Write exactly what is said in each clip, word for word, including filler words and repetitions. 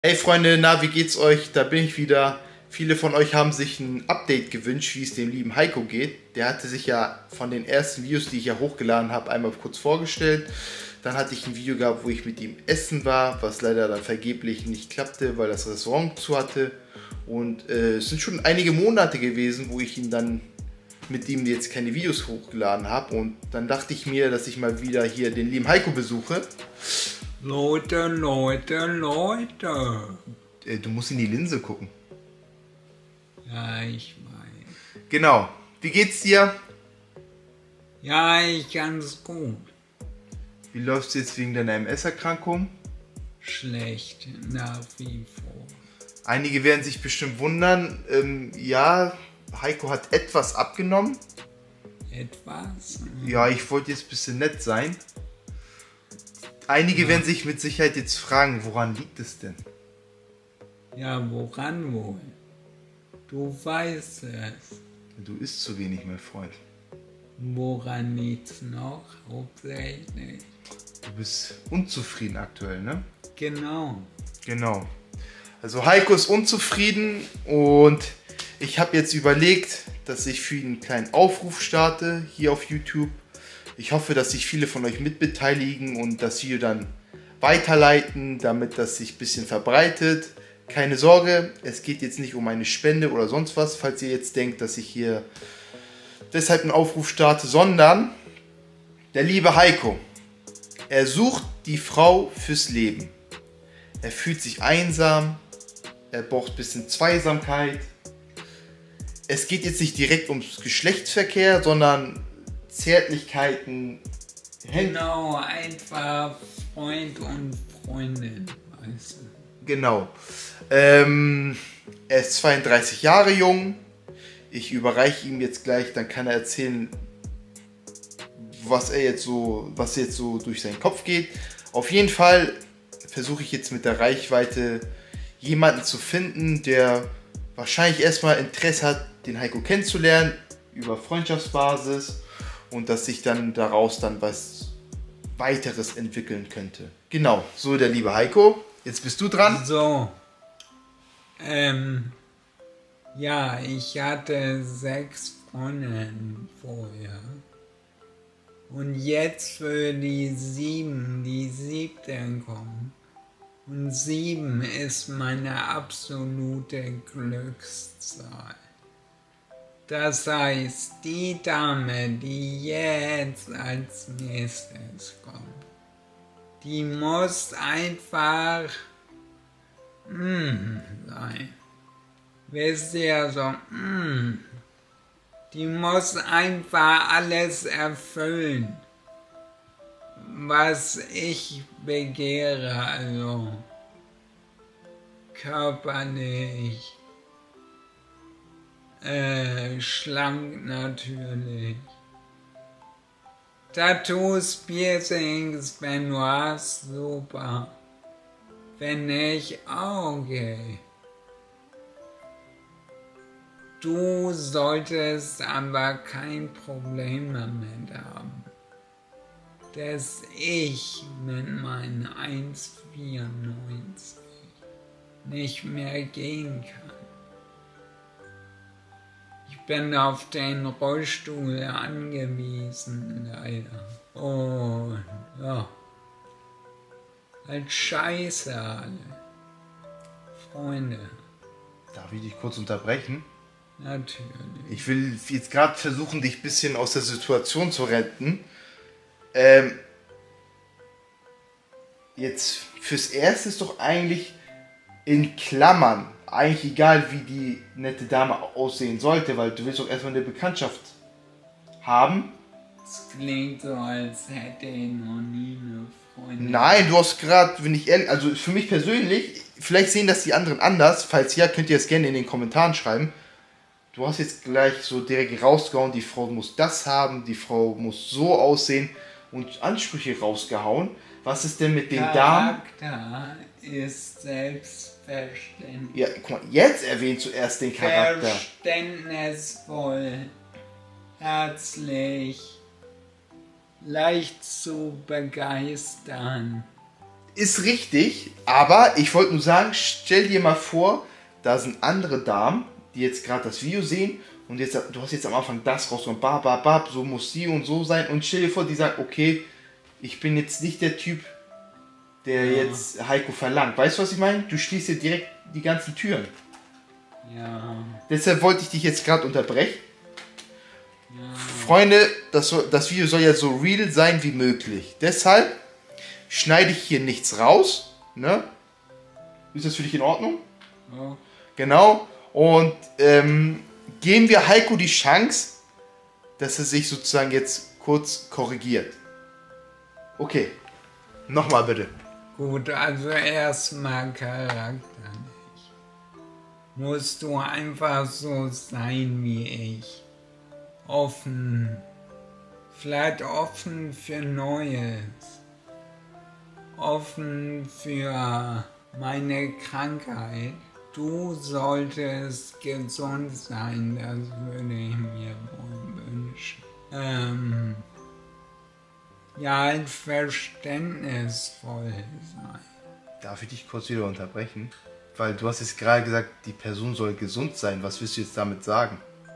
Hey Freunde, na, wie geht's euch? Da bin ich wieder. Viele von euch haben sich ein Update gewünscht, wie es dem lieben Heiko geht. Der hatte sich ja von den ersten Videos, die ich ja hochgeladen habe, einmal kurz vorgestellt. Dann hatte ich ein Video gehabt, wo ich mit ihm essen war, was leider dann vergeblich nicht klappte, weil das Restaurant zu hatte. Und äh, es sind schon einige Monate gewesen, wo ich ihn dann mit ihm jetzt keine Videos hochgeladen habe. Und dann dachte ich mir, dass ich mal wieder hier den lieben Heiko besuche. Leute, Leute, Leute. Äh, du musst in die Linse gucken. Ja, ich weiß. Genau. Wie geht's dir? Ja, ich ganz gut. Wie läuft's jetzt wegen deiner M S-Erkrankung? Schlecht, nach wie vor. Einige werden sich bestimmt wundern. Ähm, ja, Heiko hat etwas abgenommen. Etwas? Ja, ich wollte jetzt ein bisschen nett sein. Einige ja. werden sich mit Sicherheit jetzt fragen, woran liegt es denn? Ja, woran wohl? Du weißt es. Du isst zu wenig, mein Freund. Woran liegt's noch hauptsächlich? Du bist unzufrieden aktuell, ne? Genau. Genau. Also Heiko ist unzufrieden und ich habe jetzt überlegt, dass ich für ihn einen kleinen Aufruf starte hier auf YouTube. Ich hoffe, dass sich viele von euch mitbeteiligen und das Video dann weiterleiten, damit das sich ein bisschen verbreitet. Keine Sorge, es geht jetzt nicht um eine Spende oder sonst was, falls ihr jetzt denkt, dass ich hier deshalb einen Aufruf starte, sondern der liebe Heiko, er sucht die Frau fürs Leben. Er fühlt sich einsam, er braucht ein bisschen Zweisamkeit. Es geht jetzt nicht direkt ums Geschlechtsverkehr, sondern Zärtlichkeiten. Genau, einfach Freund und Freundin, weißt du. Genau. Ähm, er ist zweiunddreißig Jahre jung. Ich überreiche ihm jetzt gleich, dann kann er erzählen, was er jetzt so, was jetzt so durch seinen Kopf geht. Auf jeden Fall versuche ich jetzt mit der Reichweite jemanden zu finden, der wahrscheinlich erstmal Interesse hat, den Heiko kennenzulernen, über Freundschaftsbasis und dass sich dann daraus dann was weiteres entwickeln könnte. Genau, so der liebe Heiko. Jetzt bist du dran. So. Ähm. Ja, ich hatte sechs Freundinnen vorher. Und jetzt für die sieben, die siebte kommen. Und sieben ist meine absolute Glückszahl. Das heißt, die Dame, die jetzt als nächstes kommt, die muss einfach mm, sein. Wisst ihr so, mm, die muss einfach alles erfüllen, was ich begehre, also körperlich, äh, schlank natürlich. Tattoos, Piercings, wenn du hast, super. Wenn nicht, okay. Du solltest aber kein Problem damit haben, dass ich mit meinen eins Komma vierundneunzig nicht mehr gehen kann. Ich bin auf den Rollstuhl angewiesen, leider. Und ja, halt scheiße alle. Freunde. Darf ich dich kurz unterbrechen? Natürlich. Ich will jetzt gerade versuchen, dich ein bisschen aus der Situation zu retten. Ähm, jetzt fürs Erste ist doch eigentlich in Klammern, eigentlich egal wie die nette Dame aussehen sollte, weil du willst doch erstmal eine Bekanntschaft haben. Es klingt so, als hätte ich noch nie eine Freundin. Nein, du hast gerade, wenn ich ehrlich, also für mich persönlich, vielleicht sehen das die anderen anders, falls ja, könnt ihr es gerne in den Kommentaren schreiben. Du hast jetzt gleich so direkt rausgehauen, die Frau muss das haben, die Frau muss so aussehen und Ansprüche rausgehauen. Was ist denn mit den Damen? Charakter ist selbstverständlich. Ja, guck mal, jetzt erwähnt zuerst den Charakter. Verständnisvoll, herzlich, leicht zu begeistern. ist richtig, aber ich wollte nur sagen, stell dir mal vor, da sind andere Damen, die jetzt gerade das Video sehen und jetzt, du hast jetzt am Anfang das raus und bab, bab, bab, so muss sie und so sein und stell dir vor, die sagen, okay, ich bin jetzt nicht der Typ, der ja. jetzt Heiko verlangt. Weißt du, was ich meine? Du schließt dir direkt die ganzen Türen. Ja. Deshalb wollte ich dich jetzt gerade unterbrechen. Ja. Freunde, das, soll, das Video soll ja so real sein wie möglich. Deshalb schneide ich hier nichts raus. Ne? Ist das für dich in Ordnung? Ja. Genau. Und ähm, geben wir Heiko die Chance, dass er sich sozusagen jetzt kurz korrigiert. Okay. Nochmal bitte. Gut, also erstmal Charakter nicht. Musst du einfach so sein wie ich. Offen. Vielleicht offen für Neues. Offen für meine Krankheit. Du solltest gesund sein, das würde ich mir wohl wünschen. Ähm, ja, halt verständnisvoll sein. Darf ich dich kurz wieder unterbrechen? Weil du hast jetzt gerade gesagt, die Person soll gesund sein. Was willst du jetzt damit sagen?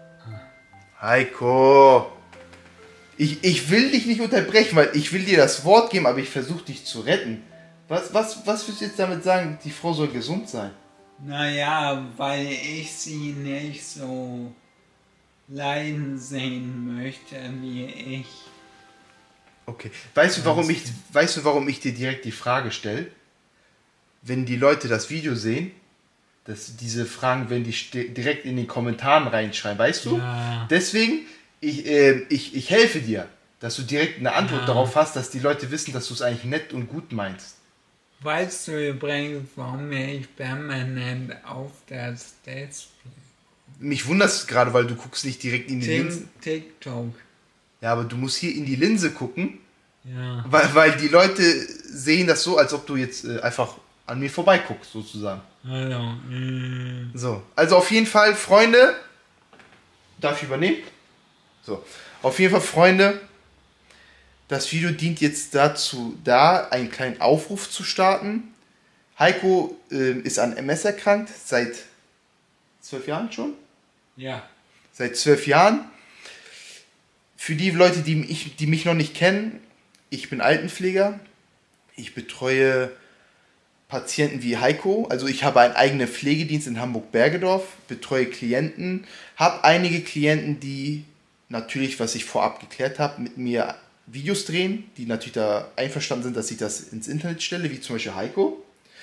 Heiko! Ich, ich will dich nicht unterbrechen, weil ich will dir das Wort geben, aber ich versuche dich zu retten. Was, was, was willst du jetzt damit sagen, die Frau soll gesund sein? Naja, weil ich sie nicht so leiden sehen möchte wie ich. Okay. Weißt du, warum ich, weißt du, warum ich dir direkt die Frage stelle? Wenn die Leute das Video sehen, dass diese Fragen, wenn die direkt in den Kommentaren reinschreiben, weißt du? Ja. Deswegen, ich, äh, ich, ich helfe dir, dass du direkt eine Antwort Ja. darauf hast, dass die Leute wissen, dass du es eigentlich nett und gut meinst. Weißt du übrigens, warum ich permanent auf das Display? Mich wundert es gerade, weil du guckst nicht direkt in die Tik- Linse. TikTok. Ja, aber du musst hier in die Linse gucken, Ja. weil, weil die Leute sehen das so, als ob du jetzt äh, einfach an mir vorbeiguckst, sozusagen. Hallo. Mm. So, also auf jeden Fall, Freunde, darf ich übernehmen? So, auf jeden Fall, Freunde, das Video dient jetzt dazu, da einen kleinen Aufruf zu starten. Heiko äh, ist an M S erkrankt, seit zwölf Jahren schon? Ja. Seit zwölf Jahren. Für die Leute, die mich, die mich noch nicht kennen, ich bin Altenpfleger. Ich betreue Patienten wie Heiko. Also ich habe einen eigenen Pflegedienst in Hamburg-Bergedorf, betreue Klienten, habe einige Klienten, die natürlich, was ich vorab geklärt habe, mit mir Videos drehen, die natürlich da einverstanden sind, dass ich das ins Internet stelle, wie zum Beispiel Heiko.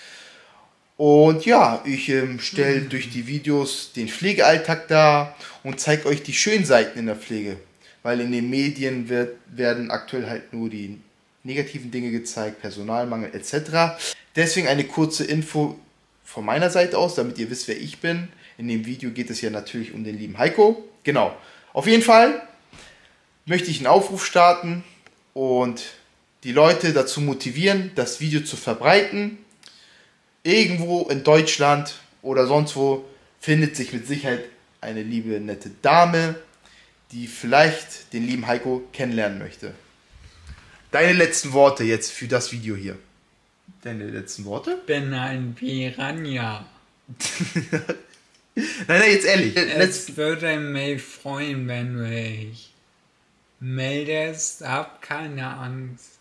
Und ja, ich ähm, stelle mhm. durch die Videos den Pflegealltag dar und zeige euch die schönen Seiten in der Pflege. Weil in den Medien wird, werden aktuell halt nur die negativen Dinge gezeigt, Personalmangel et cetera. Deswegen eine kurze Info von meiner Seite aus, damit ihr wisst, wer ich bin. In dem Video geht es ja natürlich um den lieben Heiko. Genau. Auf jeden Fall möchte ich einen Aufruf starten und die Leute dazu motivieren, das Video zu verbreiten. Irgendwo in Deutschland oder sonst wo findet sich mit Sicherheit eine liebe, nette Dame, die vielleicht den lieben Heiko kennenlernen möchte. Deine letzten Worte jetzt für das Video hier. Deine letzten Worte? Bin ein Piranha. Nein, nein, jetzt ehrlich. Es würde mich freuen, wenn du dich meldest. Hab keine Angst.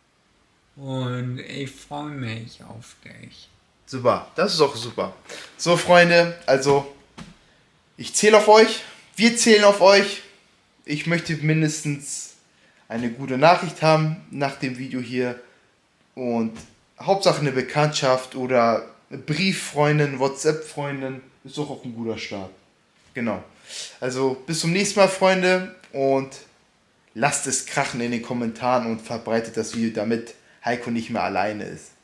Und ich freue mich auf dich. Super, das ist auch super. So, Freunde, also ich zähle auf euch. Wir zählen auf euch. Ich möchte mindestens eine gute Nachricht haben nach dem Video hier. Und Hauptsache eine Bekanntschaft oder eine Brieffreundin, WhatsApp-Freundin ist doch auch ein guter Start. Genau. Also bis zum nächsten Mal, Freunde. Und lasst es krachen in den Kommentaren und verbreitet das Video, damit Heiko nicht mehr alleine ist.